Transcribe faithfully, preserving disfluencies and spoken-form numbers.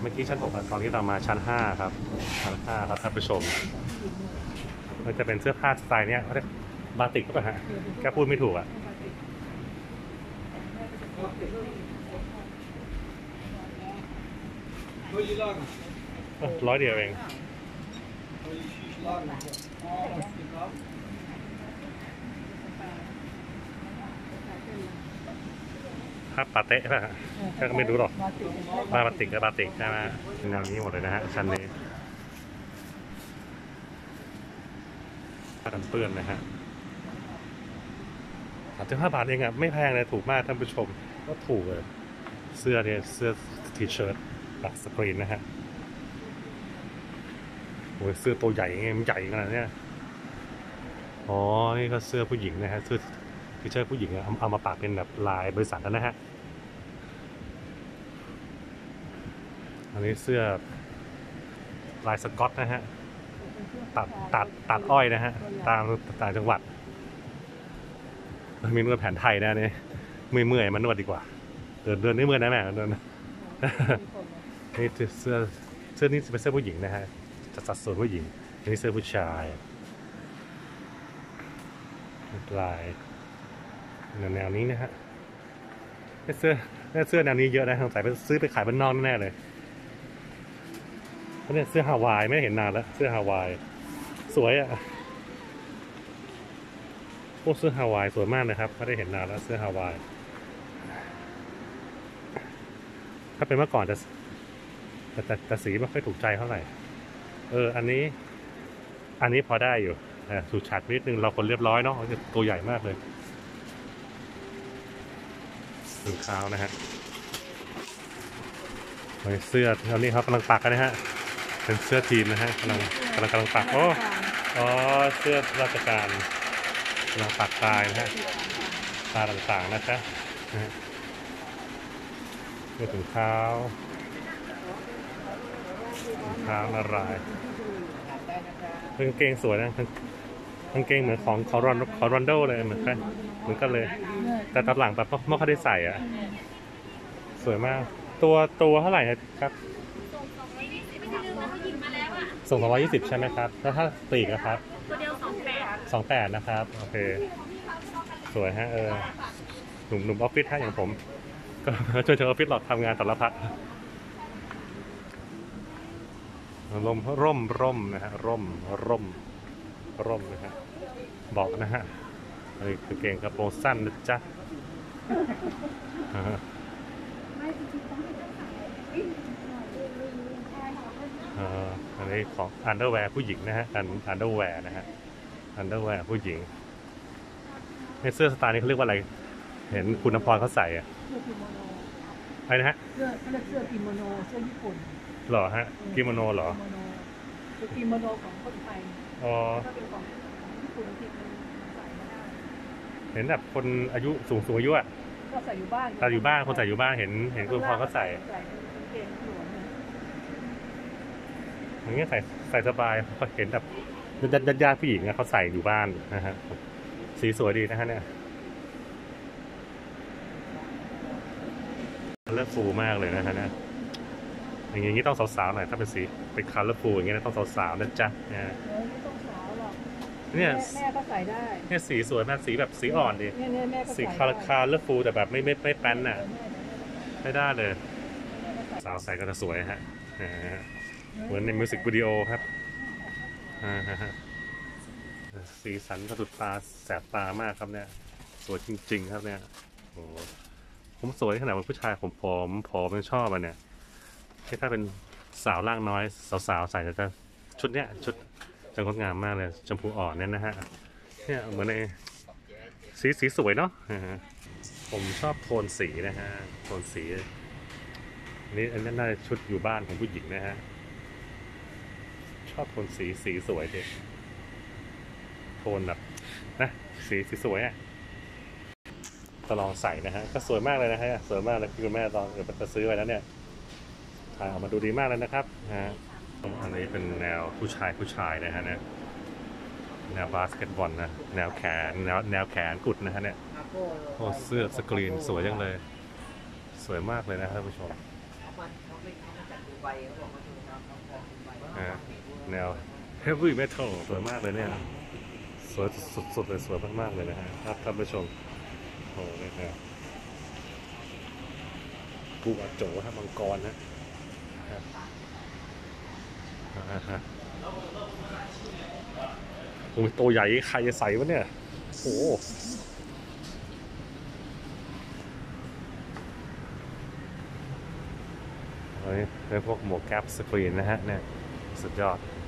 มื่อกี้ชั้นหกตอนที่เรามาชั้นห้าครับชั้นห้าครับท่านผู้ชมมันจะเป็นเสื้อผ้าสไตล์เนี้ยเขาเรียกบาติกก็ป่ะฮะแกพูดไม่ถูกอ่ะร้อยเดียวเองภาพปาเต้ป่ะฮะก็ไม่รู้หรอกบาติกกับบาติกใช่ไหมแนวนี้หมดเลยนะฮะชั้นนี้ผ้ากันเปื้อนนะฮะสามสิบห้าบาทเองอ่ะไม่แพงเลยถูกมากท่านผู้ชมก็ถูกเลยเสื้อเนี่ยเสื้อทีเชิ้ตตัดสกรีนนะฮะโอ้ยเสื้อตัวใหญ่ไงมันใหญ่ขนาดนี้อ๋อนี่ก็เสื้อผู้หญิงนะฮะเสื้อทีเชิ้ตผู้หญิงเอาเอามาปากเป็นแบบลายบริษัทนะฮะอันนี้เสื้อลายสก๊อตนะฮะตัดตัดตัดอ้อยนะฮะตามต่างจังหวัดมีนวดแผนไทยนะเนี่ยเมื่อยเมื่อยมันนวดดีกว่าเดินเดินไม่เมื่อยนะแม่เดินนี่เสื้อเสื้อนี่เป็นเสื้อผู้หญิงนะฮะจะสัดส่วนผู้หญิงนี่เสื้อผู้ชายลายแนวนี้นะฮะเสื้อเสื้อแนวนี้เยอะนะทางสายไปซื้อไปขายบ้านนอกแน่เลยเพราะเนี่ยเสื้อฮาวายไม่เห็นนานแล้วเสื้อฮาวายสวยอ่ะพวกเสื้อฮาวายสวยมากนะครับไม่ได้เห็นนานแล้วเสื้อฮาวายถ้าเป็นเมื่อก่อนจะแต่แต่แต่สีไม่ค่อยถูกใจเท่าไหร่เอออันนี้อันนี้พอได้อยู่แต่สูชัดนิดนึงเราคนเรียบร้อยเนาะตัวใหญ่มากเลยถุงเท้านะฮะเสื้อตอนนี้เขากำลังปักกันนะฮะเป็นเสื้อทีมนะฮะกำลังกำลังกำลังปักโอ้อ๋อเสื้อราชการกำลังปักตายนะฮะตาต่างๆนะครับเสื้อถุงเท้าถุงเท้านารายกางเกงสวยนะกางเกงเหมือนของคอรอนคอรอนโดเลยเหมือนกันเหมือนกันเลยแต่ตอนหลังแบบไม่ค่อยได้ใส่อ่ะสวยมากตัวตัวเท่าไหร่ครับส่งสองร้อยยี่สิบใช่ไหมครับแล้วถ้าปีกนะครับตัวเดียวสองแปดสองแปดนะครับโอเคสวยฮะเออหนุ่มหนุ่มออฟฟิศถ้าอย่างผมก็ช่วยเธอออฟฟิศหลอกทำงานสารพัดร่มร่มร่มนะฮะร่มร่มร่มนะฮะบอกนะฮะอันนี้คือเกงกระโปรงสั้นนะจ๊ะอันนี้ของอันเดอร์แวร์ผู้หญิงนะฮะอันอันเดอร์แวร์นะฮะอันเดอร์แวร์ผู้หญิงในเสื้อสไตล์นี้เขาเรียกว่าอะไรเห็นคุณนพรเขาใส่อะอะไรนะฮะเสื้อเขาเรียกเสื้อกิโมโนเสื้อญี่ปุ่นหรอฮะกิโมโนหรอคือกิโมโนของคนไทยอ๋อถ้าเป็นของญี่ปุ่นที่มันใส่ไม่ได้เห็นแบบคนอายุสูงสูงอายุอะก็ใส่อยู่บ้านแต่อยู่บ้านคนใส่อยู่บ้านเห็นเห็นคุณพรเขาใส่อย่างเงี้ยใส่ใส่สบายเขาเห็นแบบญาติญาติผู้หญิงอะเขาใส่อยู่บ้านนะฮะสีสวยดีนะฮะเนี่ยเลือกฟูมากเลยนะฮะเนี่ยอย่างนี้ต้องสาวๆหน่อยถ้าเป็นสีเป็นคัลเลอร์ฟูอย่างเงี้ยต้องสาวๆนะจ๊ะเนี่ยไม่ต้องสาวหรอกเนี่ยแม่ก็ใส่ได้เนี่ยสีสวยมากสีแบบสีอ่อนดิสีคาราคาเลอร์ฟูแต่แบบไม่ไม่ไม่แป้นน่ะไม่ได้เลยสาวใส่ก็จะสวยฮะเหมือนในมิวสิกวิดีโอครับสีสันกระสุดตาแสบตามากครับเนี่ยสวยจริงๆครับเนี่ยโอ้ผมสวยขนาดเป็นผู้ชายผมผอมผอมเป็นชอบอ่ะเนี่ยถ้าเป็นสาวร่างน้อยสาวๆใส่จะชุดเนี้ยชุดจะงดงามมากเลยชมพูอ่อนเนี่ยนะฮะเนี่ยเหมือนในสีสีสวยเนาะผมชอบโทนสีนะฮะโทนสีนี่อันนี้น่าจะชุดอยู่บ้านของผู้หญิงนะฮะชอบโทนสีสีสวยดิโทนแบบนะสีสีสวยอ่ะจะลองใส่นะฮะก็สวยมากเลยนะฮะสวยมากเลยคุณแม่ลองเดี๋ยวไปซื้อไว้แล้วเนี่ยถ่ายออกมาดูดีมากเลยนะครับฮะอันนี้เป็นแนวผู้ชายผู้ชายนะฮะเนี่ยแนวบาสเกตบอลนะแนวแขนแนวแนวแขนกุดนะฮะเนี่ยโอ้เสื้อสกรีนสวยจังเลยสวยมากเลยนะท่านผู้ชมใบเขาบอกว่าดูน้ำน้ำพองใบอ่าแนว heavy metal สวยมากเลยเนี่ย สวยสุดๆเลยสวยมากๆเลยนะฮะครับท่านผู้ชมโอ้โหนี่ครับปูอัดโจครับมังกรนะอ่าฮะโอ้ยตัวใหญ่ใครจะใส่วะเนี่ยโอ้โหเฮ้ยเป็นพวกหมวกแก๊ปสกรีนนะฮะเนี่ยสุดยอด